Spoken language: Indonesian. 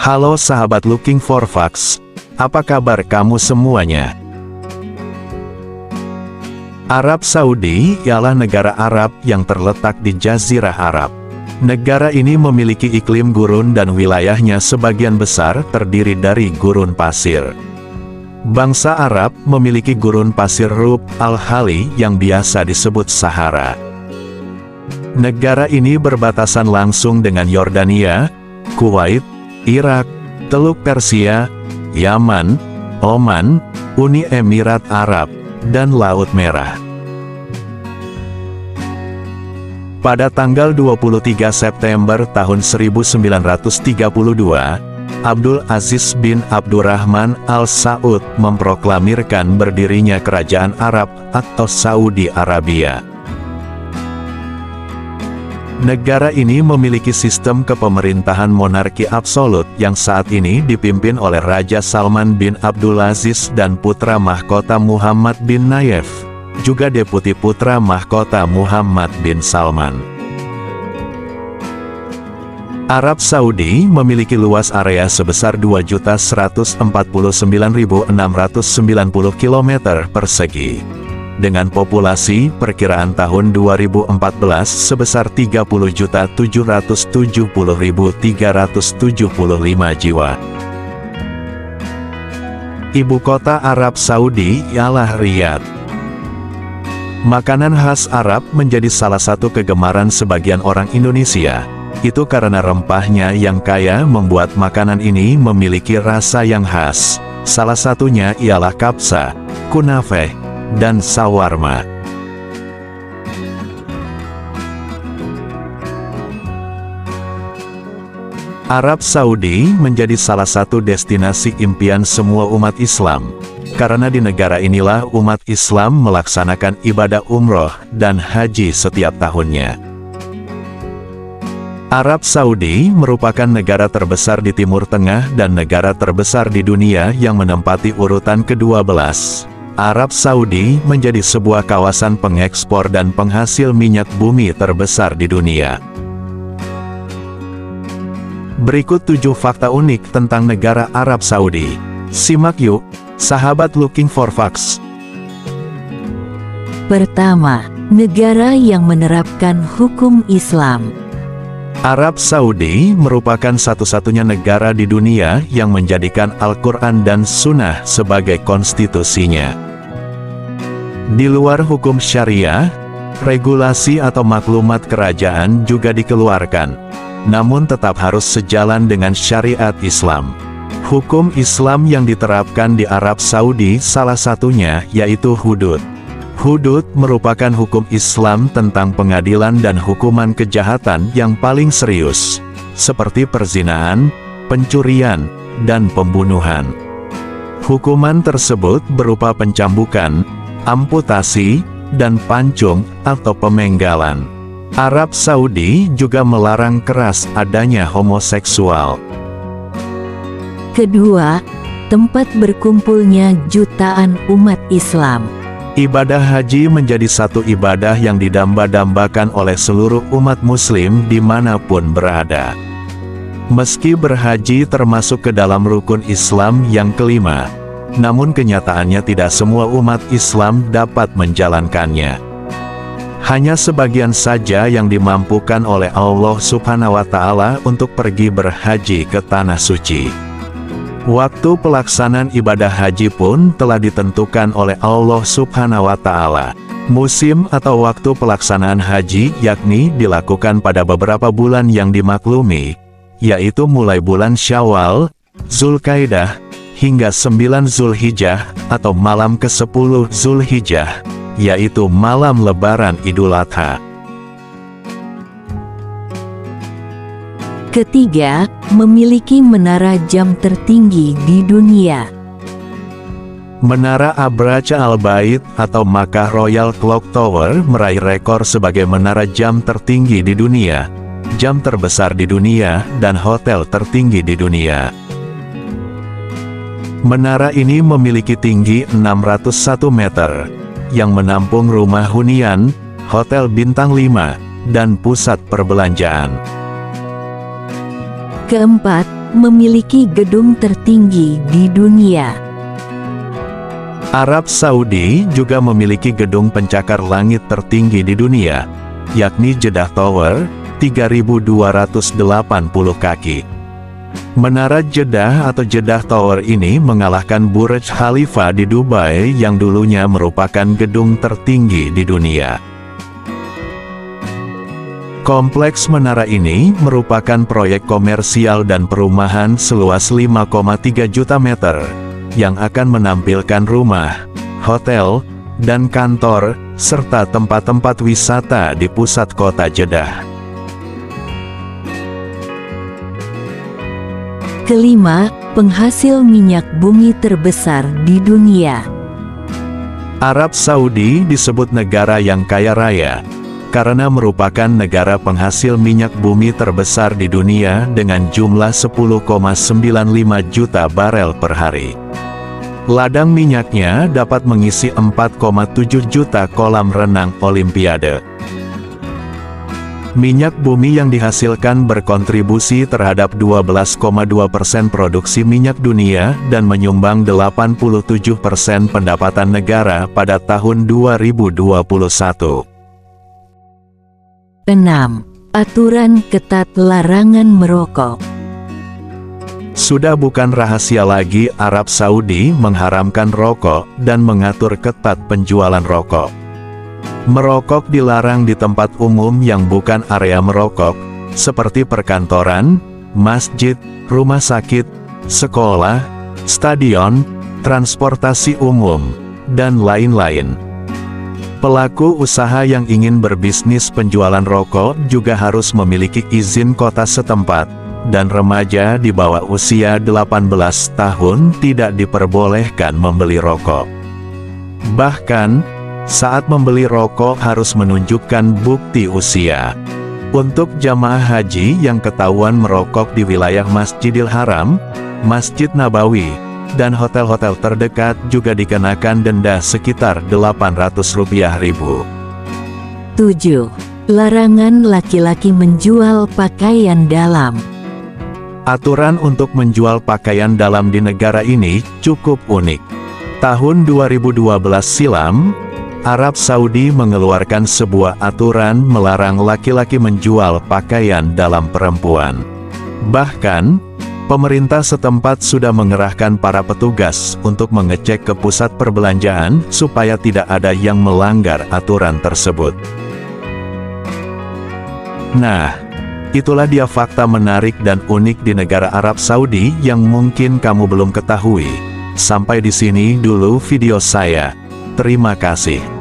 Halo sahabat Looking for Facts, apa kabar kamu semuanya? Arab Saudi ialah negara Arab yang terletak di Jazirah Arab. Negara ini memiliki iklim gurun dan wilayahnya sebagian besar terdiri dari gurun pasir. Bangsa Arab memiliki gurun pasir Rub al-Khali yang biasa disebut Sahara. Negara ini berbatasan langsung dengan Yordania, Kuwait, Irak, Teluk Persia, Yaman, Oman, Uni Emirat Arab, dan Laut Merah. Pada tanggal 23 September tahun 1932, Abdul Aziz bin Abdurrahman Al Saud memproklamirkan berdirinya Kerajaan Arab atau Saudi Arabia. Negara ini memiliki sistem kepemerintahan monarki absolut yang saat ini dipimpin oleh Raja Salman bin Abdulaziz dan putra mahkota Muhammad bin Nayef, juga deputi putra mahkota Muhammad bin Salman. Arab Saudi memiliki luas area sebesar 2.149.690 km persegi. Dengan populasi perkiraan tahun 2014 sebesar 30.770.375 jiwa. Ibu kota Arab Saudi ialah Riyadh. Makanan khas Arab menjadi salah satu kegemaran sebagian orang Indonesia. Itu karena rempahnya yang kaya membuat makanan ini memiliki rasa yang khas. Salah satunya ialah kapsa, kunafeh, dan sawarma. Arab Saudi menjadi salah satu destinasi impian semua umat Islam, karena di negara inilah umat Islam melaksanakan ibadah umroh dan haji setiap tahunnya. Arab Saudi merupakan negara terbesar di Timur Tengah dan negara terbesar di dunia yang menempati urutan ke-12. Arab Saudi menjadi sebuah kawasan pengekspor dan penghasil minyak bumi terbesar di dunia. Berikut 7 fakta unik tentang negara Arab Saudi. Simak yuk, sahabat Looking for Facts. Pertama, negara yang menerapkan hukum Islam. Arab Saudi merupakan satu-satunya negara di dunia yang menjadikan Al-Quran dan Sunnah sebagai konstitusinya. Di luar hukum syariah, regulasi atau maklumat kerajaan juga dikeluarkan, namun tetap harus sejalan dengan syariat Islam. Hukum Islam yang diterapkan di Arab Saudi salah satunya yaitu hudud. Hudud merupakan hukum Islam tentang pengadilan dan hukuman kejahatan yang paling serius, seperti perzinaan, pencurian, dan pembunuhan. Hukuman tersebut berupa pencambukan, amputasi, dan pancung atau pemenggalan. Arab Saudi juga melarang keras adanya homoseksual. Kedua, tempat berkumpulnya jutaan umat Islam. Ibadah haji menjadi satu ibadah yang didamba-dambakan oleh seluruh umat muslim dimanapun berada. Meski berhaji termasuk ke dalam rukun Islam yang kelima, namun kenyataannya tidak semua umat Islam dapat menjalankannya. Hanya sebagian saja yang dimampukan oleh Allah Subhanahu wa Ta'ala untuk pergi berhaji ke Tanah Suci. Waktu pelaksanaan ibadah haji pun telah ditentukan oleh Allah Subhanahu wa Ta'ala. Musim atau waktu pelaksanaan haji yakni dilakukan pada beberapa bulan yang dimaklumi, yaitu mulai bulan Syawal, Zulkaidah, hingga 9 Zulhijjah atau malam ke-10 Zulhijjah, yaitu malam Lebaran Idul Adha. Ketiga, memiliki menara jam tertinggi di dunia. Menara Abraja Al-Bait atau Makkah Royal Clock Tower meraih rekor sebagai menara jam tertinggi di dunia, jam terbesar di dunia, dan hotel tertinggi di dunia. Menara ini memiliki tinggi 601 meter, yang menampung rumah hunian, hotel bintang 5, dan pusat perbelanjaan. Keempat, memiliki gedung tertinggi di dunia. Arab Saudi juga memiliki gedung pencakar langit tertinggi di dunia, yakni Jeddah Tower, 3.280 kaki. Menara Jeddah atau Jeddah Tower ini mengalahkan Burj Khalifa di Dubai yang dulunya merupakan gedung tertinggi di dunia. Kompleks menara ini merupakan proyek komersial dan perumahan seluas 5,3 juta meter, yang akan menampilkan rumah, hotel, dan kantor, serta tempat-tempat wisata di pusat kota Jeddah. Kelima, penghasil minyak bumi terbesar di dunia. Arab Saudi disebut negara yang kaya raya, karena merupakan negara penghasil minyak bumi terbesar di dunia dengan jumlah 10,95 juta barel per hari. Ladang minyaknya dapat mengisi 4,7 juta kolam renang Olimpiade. Minyak bumi yang dihasilkan berkontribusi terhadap 12,2% produksi minyak dunia dan menyumbang 87% pendapatan negara pada tahun 2021. 6. Aturan ketat larangan merokok. Sudah bukan rahasia lagi Arab Saudi mengharamkan rokok dan mengatur ketat penjualan rokok. Merokok dilarang di tempat umum yang bukan area merokok, seperti perkantoran, masjid, rumah sakit, sekolah, stadion, transportasi umum, dan lain-lain. Pelaku usaha yang ingin berbisnis penjualan rokok juga harus memiliki izin kota setempat, dan remaja di bawah usia 18 tahun tidak diperbolehkan membeli rokok. Bahkan, saat membeli rokok harus menunjukkan bukti usia. Untuk jamaah haji yang ketahuan merokok di wilayah Masjidil Haram, Masjid Nabawi, dan hotel-hotel terdekat juga dikenakan denda sekitar Rp800.000. 7. Larangan laki-laki menjual pakaian dalam. Aturan untuk menjual pakaian dalam di negara ini cukup unik. Tahun 2012 silam, Arab Saudi mengeluarkan sebuah aturan melarang laki-laki menjual pakaian dalam perempuan. Bahkan, pemerintah setempat sudah mengerahkan para petugas untuk mengecek ke pusat perbelanjaan supaya tidak ada yang melanggar aturan tersebut. Nah, itulah dia fakta menarik dan unik di negara Arab Saudi yang mungkin kamu belum ketahui. Sampai di sini dulu video saya. Terima kasih.